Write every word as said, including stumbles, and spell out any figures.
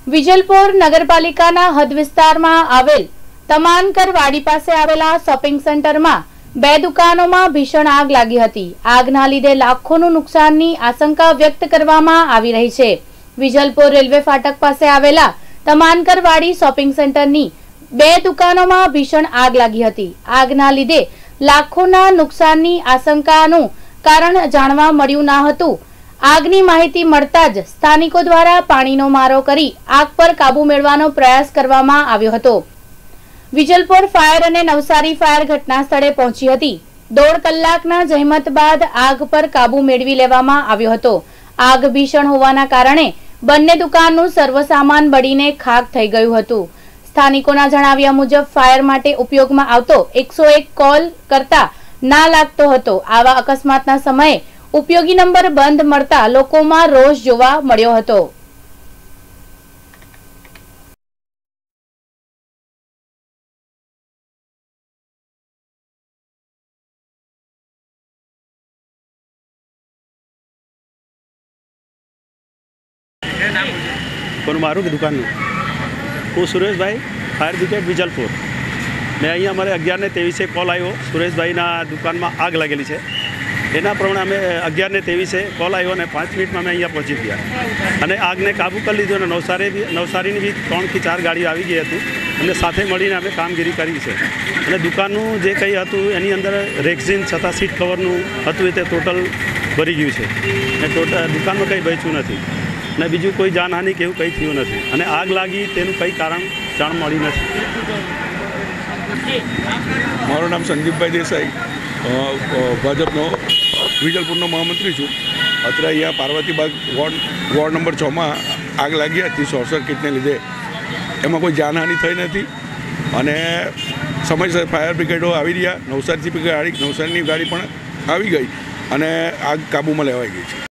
વિજલપોર નગરપાલિકાના હદ વિસ્તારમાં આવેલ તમાનકર વાડી પાસે આવેલા શોપિંગ સેન્ટરમાં બે દુકાનોમાં ભીષણ આગ લાગી હતી। આગના લીધે લાખોનું નુકસાનની આશંકા વ્યક્ત કરવામાં આવી રહી છે। વિજલપોર રેલવે ફાટક પાસે આવેલા તમાનકર વાડી શોપિંગ સેન્ટરની બે દુકાનોમાં ભીષણ આગ લાગી હતી। આગના લીધે લાખોના નુકસાનની આશંકાનું કારણ જાણવા મળ્યું ન હતું। આગની માહિતી મળતા જ સ્થાનિકો દ્વારા પાણીનો મારો કરી આગ પર કાબુ મેળવવાનો પ્રયાસ કરવામાં આવ્યો હતો। વિજલપોર ફાયર અને નવસારી ફાયર ઘટના સ્થળે પહોંચી હતી। દોઢ કલાકના જહેમત બાદ આગ પર કાબુ મેળવી લેવામાં આવ્યો હતો। આગ ભીષણ હોવાના કારણે બંને દુકાનનું સર્વસામાન બળીને ખાક થઈ ગયું હતું। સ્થાનિકોના જણાવ્યા મુજબ ફાયર માટે ઉપયોગમાં આવતો એકસો એક કોલ કરતા ના લાગતો હતો। આવા અકસ્માતના સમયે ઉપયોગી નંબર બંધ મળતા લોકોમાં રોષ જોવા મળ્યો હતો। મારું કે દુકાનનું હું સુરેશભાઈ ફાયર બ્રિગેડ વિજલપુર। મેં અહીંયા અમારે અગિયાર ને ત્રેવીસે કોલ આવ્યો, સુરેશભાઈના દુકાનમાં આગ લાગેલી છે। એના પ્રમાણે અમે અગિયાર ને ત્રેવીસે કોલ આવ્યો અને પાંચ મિનિટમાં અમે અહીંયા પહોંચી ગયા અને આગને કાબૂ કરી લીધો। અને નવસારી બી નવસારીની બી ત્રણથી ચાર ગાડીઓ આવી ગઈ હતી અને સાથે મળીને અમે કામગીરી કરી છે। અને દુકાનનું જે કંઈ હતું એની અંદર રેક્ઝિન છતાં સીટ કવરનું હતું તે ટોટલ ભરી ગયું છે અને ટોટલ દુકાનમાં કંઈ બચ્યું નથી અને બીજું કોઈ જાનહાનિ કે એવું કંઈ થયું નથી અને આગ લાગી તેનું કંઈ કારણ જાણ મળી નથી। મારું નામ સંદીપભાઈ દેસાઈ, ભાજપનો વિજલપુરનો મહામંત્રી છું। અત્યારે અહીંયા પાર્વતીબાગ વોર્ડ વોર્ડ નંબર છમાં આગ લાગી હતી શોર્ટ સર્કિટને લીધે। એમાં કોઈ જાનહાનિ થઈ નથી અને સમયસર ફાયર બ્રિગેડો આવી રહ્યા। નવસારીથી ગાડી નવસારીની ગાડી પણ આવી ગઈ અને આગ કાબૂમાં લેવાઈ ગઈ છે।